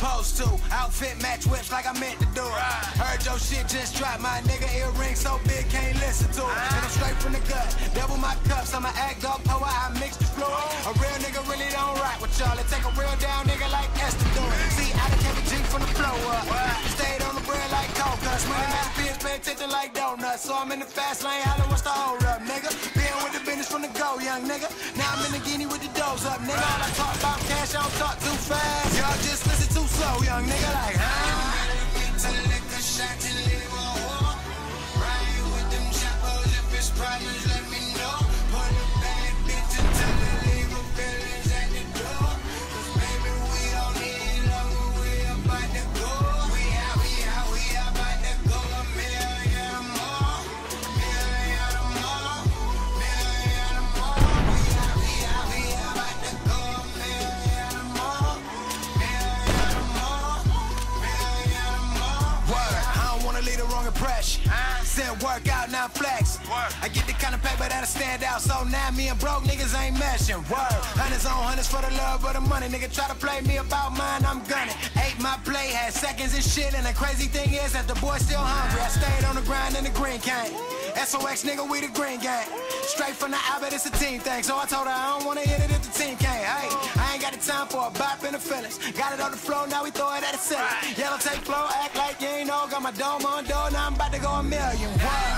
supposed to. Outfit match whips like I meant to do it. Heard your shit just dropped, my nigga. Earring so big, can't listen to it. And I'm straight from the gut, double my cups. I'ma act up, power, I mix the floor. A real nigga really don't rock with y'all. It take a real down nigga like Esther do it. See, I done kept a G from the flow up. Stayed on the bread like coconuts. Money makes bills, pay attention like donuts. So I'm in the fast lane, holla, what's the hold up, nigga? Been with the business from the go, young nigga. Now I'm in the guinea with the doors up, nigga. All I talk about cash, I don't talk too fast. Y'all just listen too slow, young nigga, like, huh? To lick a shot to live a whore. Ride with them choppers, if it's problems, let me know. Put a bad bitch and tell her leave her feelings at the door. Cause baby, we don't need love, we about to go. We out about to go a million or more. Million or more. Million or more. We about to go a million or more. Million or more. Million or more. Word, I don't wanna leave the wrong impression. Send work out, now flex. I get the kind of paper that'll stand out. So now me and broke niggas ain't meshing. Word, hundreds on hundreds for the love of the money. Nigga try to play me about mine, I'm gunning. Ate my plate, had seconds and shit. And the crazy thing is that the boy still hungry. I stayed on the grind in the green cane. SOX nigga, we the green gang. Straight from the Albert, it's a team thing. So I told her I don't wanna hit it if the team can't. Hey, I ain't got the time for a bop in the feelings. Got it on the floor, now we throw it at the ceiling. Yellow tape flow, act like you ain't know. Got my dome on door, now I'm about to go a million.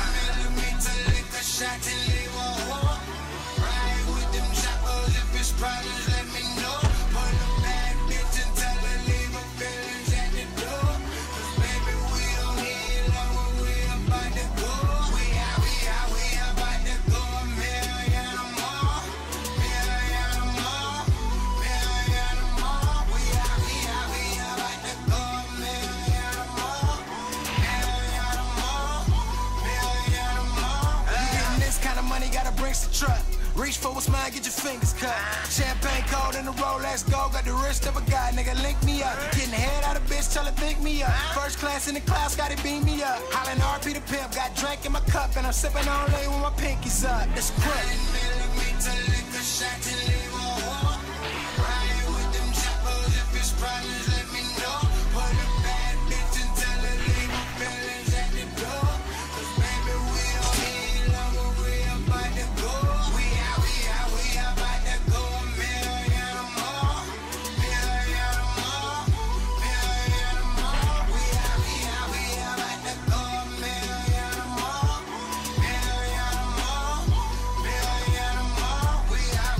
Shot to leave a whore. Ride with them choppers, if it's problems, let me know. Put a bad bitch and tell her leave her feelings at the door. Cause baby, we don't need love, we about to go. We about to go a million or more. Million or more. Million or more. We about to go a million or more. Million or more. Million or more. This kind of money gotta bring some truck. Reach for what's mine, get your fingers cut. Champagne cold in the Rolex gold. Got the wrist of a guy, nigga, link me up. Getting the head out of bitch, tell her think me up. First class in the clouds, gotta beam me up. Hollin' RP the pimp, got drink in my cup. And I'm sipping on late with my pinkies up. That's crazy. Shot to leave a whore. Ride with them choppers, if it's problems, let me know. Put a bad bitch and tell her leave her feelings at the door. Cause baby, we don't need love, we about to go. We about to go a million or more. Million or more. Million or more. We about to go a million or more. Million or more. Million or more. We out.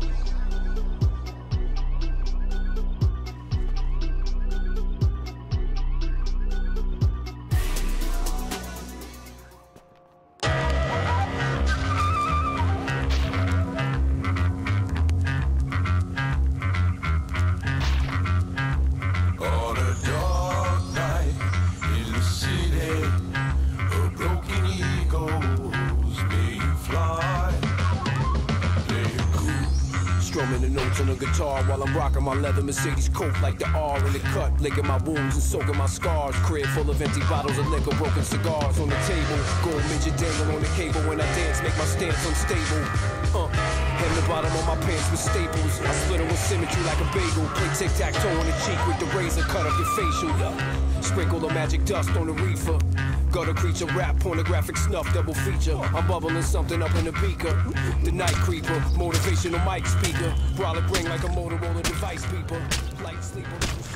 On a dark night in the city, a broken eagles may fly. Play it cool. Strumming the notes on the guitar while I'm rocking my leather Mercedes coat like the R in the cut, licking my wounds and soaking my scars. Crib full of empty bottles of liquor, broken cigars on the table. Gold midget dangling on the cable when I dance, make my stance unstable. And the bottom of my pants with staples. I split her with symmetry like a bagel. Play tic-tac-toe on the cheek with the razor, cut up your facial. Sprinkle the magic dust on the reefer. Gutter creature, rap, pornographic snuff, double feature. I'm bubbling something up in the beaker. The night creeper, motivational mic speaker. Brolic ring like a Motorola device beeper. Light sleeper.